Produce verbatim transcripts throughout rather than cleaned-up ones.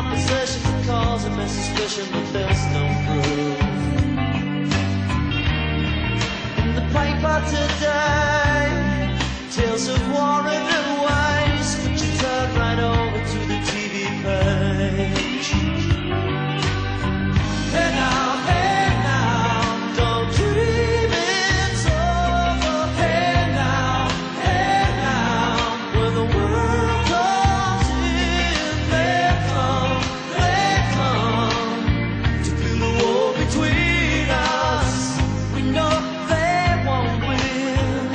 Searching for cause and suspicion, but there's no proof. In the paper today, tales of war and waste, but you turn right over to the T V page. Hey now, hey now, don't dream it's over. Hey now, hey now, when the world comes in, they come, they come to build a wall between us. We know they won't win.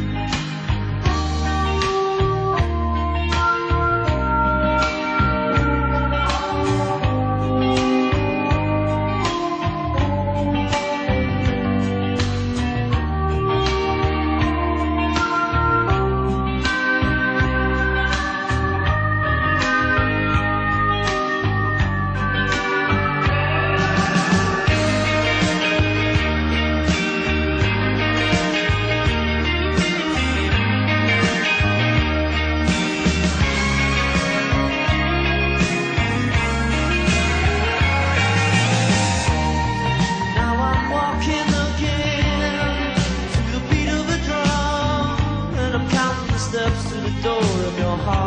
Now I'm walking again to the beat of a drum, and I'm counting the steps to the door of your heart.